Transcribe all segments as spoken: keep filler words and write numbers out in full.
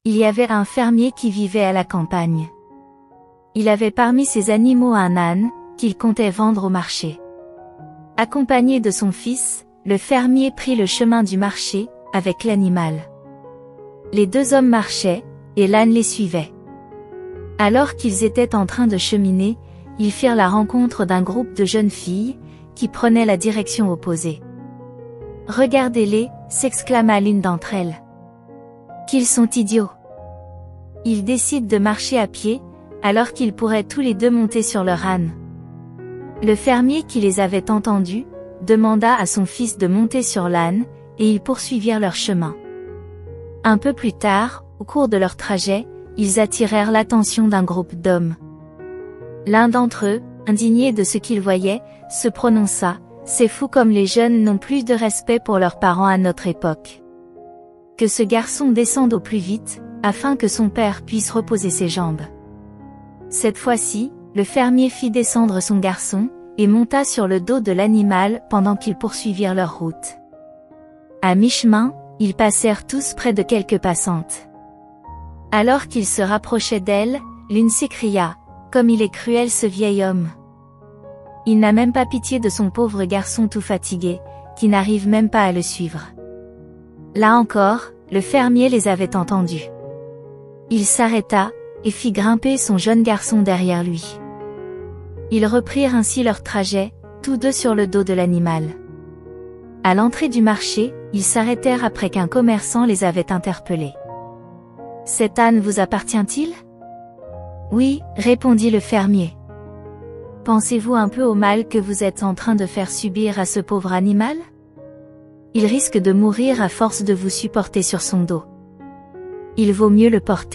Il y avait un fermier qui vivait à la campagne. Il avait parmi ses animaux un âne, qu'il comptait vendre au marché. Accompagné de son fils, le fermier prit le chemin du marché, avec l'animal. Les deux hommes marchaient, et l'âne les suivait. Alors qu'ils étaient en train de cheminer, ils firent la rencontre d'un groupe de jeunes filles, qui prenaient la direction opposée. « Regardez-les » s'exclama l'une d'entre elles. « Qu'ils sont idiots !» Ils décident de marcher à pied, alors qu'ils pourraient tous les deux monter sur leur âne. Le fermier qui les avait entendus, demanda à son fils de monter sur l'âne, et ils poursuivirent leur chemin. Un peu plus tard, au cours de leur trajet, ils attirèrent l'attention d'un groupe d'hommes. L'un d'entre eux, indigné de ce qu'il voyait, se prononça: « C'est fou comme les jeunes n'ont plus de respect pour leurs parents à notre époque. Que ce garçon descende au plus vite, afin que son père puisse reposer ses jambes. » Cette fois-ci, le fermier fit descendre son garçon, et monta sur le dos de l'animal pendant qu'ils poursuivirent leur route. À mi-chemin, ils passèrent tous près de quelques passantes. Alors qu'ils se rapprochaient d'elles, l'une s'écria: « Comme il est cruel ce vieil homme! Il n'a même pas pitié de son pauvre garçon tout fatigué, qui n'arrive même pas à le suivre. » Là encore, le fermier les avait entendus. Il s'arrêta, et fit grimper son jeune garçon derrière lui. Ils reprirent ainsi leur trajet, tous deux sur le dos de l'animal. À l'entrée du marché, ils s'arrêtèrent après qu'un commerçant les avait interpellés. « Cet âne vous appartient-il ? » « Oui, » répondit le fermier. « Pensez-vous un peu au mal que vous êtes en train de faire subir à ce pauvre animal ? Il risque de mourir à force de vous supporter sur son dos. Il vaut mieux le porter. »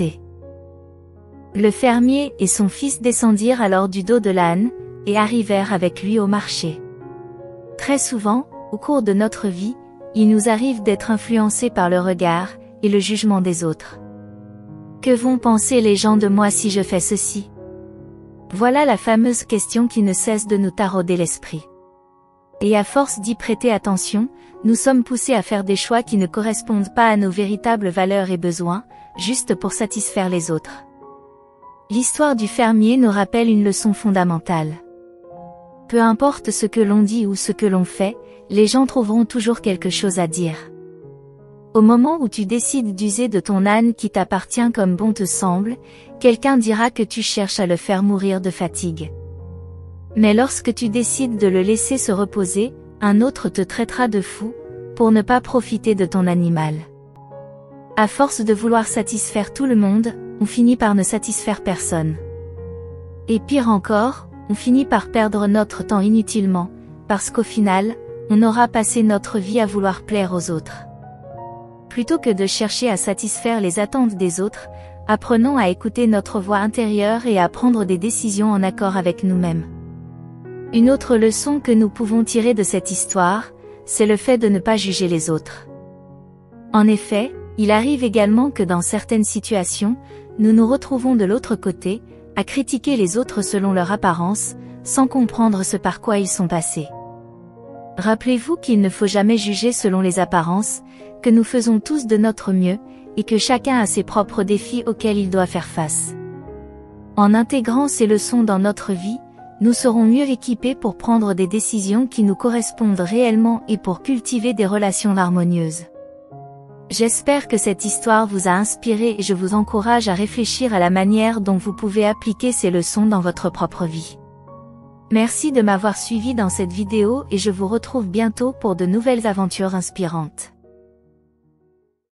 Le fermier et son fils descendirent alors du dos de l'âne, et arrivèrent avec lui au marché. Très souvent, au cours de notre vie, il nous arrive d'être influencés par le regard, et le jugement des autres. Que vont penser les gens de moi si je fais ceci ? Voilà la fameuse question qui ne cesse de nous tarauder l'esprit. Et à force d'y prêter attention, nous sommes poussés à faire des choix qui ne correspondent pas à nos véritables valeurs et besoins, juste pour satisfaire les autres. L'histoire du fermier nous rappelle une leçon fondamentale. Peu importe ce que l'on dit ou ce que l'on fait, les gens trouveront toujours quelque chose à dire. Au moment où tu décides d'user de ton âne qui t'appartient comme bon te semble, quelqu'un dira que tu cherches à le faire mourir de fatigue. Mais lorsque tu décides de le laisser se reposer, un autre te traitera de fou, pour ne pas profiter de ton animal. À force de vouloir satisfaire tout le monde, on finit par ne satisfaire personne. Et pire encore, on finit par perdre notre temps inutilement, parce qu'au final, on aura passé notre vie à vouloir plaire aux autres. Plutôt que de chercher à satisfaire les attentes des autres, apprenons à écouter notre voix intérieure et à prendre des décisions en accord avec nous-mêmes. Une autre leçon que nous pouvons tirer de cette histoire, c'est le fait de ne pas juger les autres. En effet, il arrive également que dans certaines situations, nous nous retrouvons de l'autre côté, à critiquer les autres selon leur apparence, sans comprendre ce par quoi ils sont passés. Rappelez-vous qu'il ne faut jamais juger selon les apparences, que nous faisons tous de notre mieux, et que chacun a ses propres défis auxquels il doit faire face. En intégrant ces leçons dans notre vie, nous serons mieux équipés pour prendre des décisions qui nous correspondent réellement et pour cultiver des relations harmonieuses. J'espère que cette histoire vous a inspiré et je vous encourage à réfléchir à la manière dont vous pouvez appliquer ces leçons dans votre propre vie. Merci de m'avoir suivi dans cette vidéo et je vous retrouve bientôt pour de nouvelles aventures inspirantes.